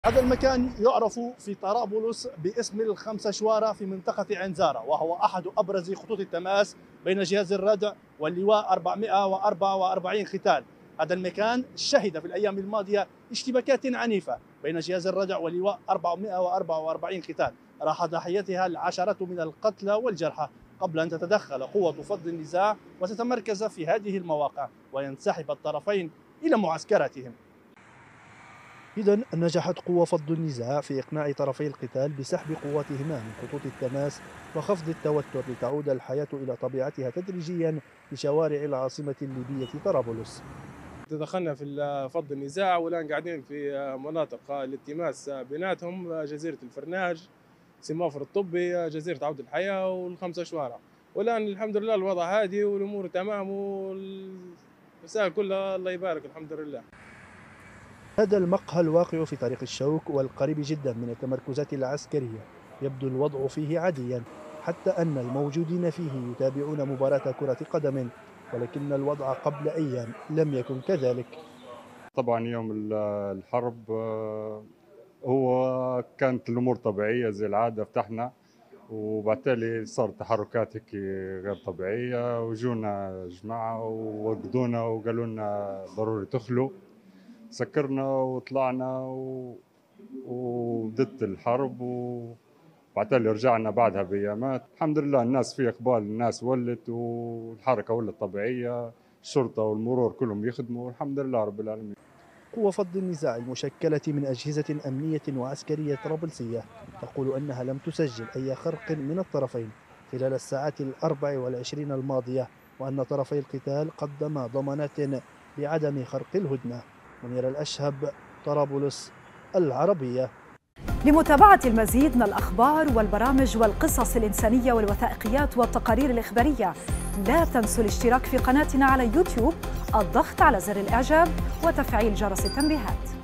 هذا المكان يعرف في طرابلس باسم الخمسة شوارع في منطقة عين زارة، وهو أحد أبرز خطوط التماس بين جهاز الردع واللواء 444 ختال. هذا المكان شهد في الأيام الماضية اشتباكات عنيفة بين جهاز الردع واللواء 444 ختال، راح ضحيتها العشرات من القتلى والجرحى، قبل أن تتدخل قوة فض النزاع وتتمركز في هذه المواقع وينسحب الطرفين إلى معسكراتهم. إذا نجحت قوى فض النزاع في إقناع طرفي القتال بسحب قواتهما من خطوط التماس وخفض التوتر لتعود الحياة إلى طبيعتها تدريجيا في شوارع العاصمة الليبية طرابلس. دخلنا في فض النزاع والآن قاعدين في مناطق الالتماس بيناتهم جزيرة الفرناج، سمافر الطبي، جزيرة عود الحياة والخمسة شوارع. والآن الحمد لله الوضع هادي والأمور تمام والمسائل كلها الله يبارك الحمد لله. هذا المقهى الواقع في طريق الشوك والقريب جدا من التمركزات العسكرية يبدو الوضع فيه عاديا، حتى أن الموجودين فيه يتابعون مباراة كرة قدم، ولكن الوضع قبل أيام لم يكن كذلك. طبعا يوم الحرب هو كانت الأمور طبيعية زي العادة، فتحنا وبالتالي صارت تحركات هيك غير طبيعية، وجونا جماعة ووقدونا وقالوا لنا ضروري تخلوا، سكرنا وطلعنا وبدت الحرب، وبالتالي رجعنا بعدها بأيامات. الحمد لله الناس في إقبال، الناس ولت والحركة ولت طبيعية، الشرطة والمرور كلهم يخدموا الحمد لله رب العالمين. قوى فض النزاع المشكلة من أجهزة أمنية وعسكرية طرابلسية تقول أنها لم تسجل أي خرق من الطرفين خلال الساعات 24 الماضية، وأن طرفي القتال قدما ضمانات بعدم خرق الهدنة. منير الأشهب، طرابلس، العربية. لمتابعة المزيد من الأخبار والبرامج والقصص الإنسانية والوثائقيات والتقارير الإخبارية، لا تنسوا الاشتراك في قناتنا على يوتيوب، الضغط على زر الإعجاب وتفعيل جرس التنبيهات.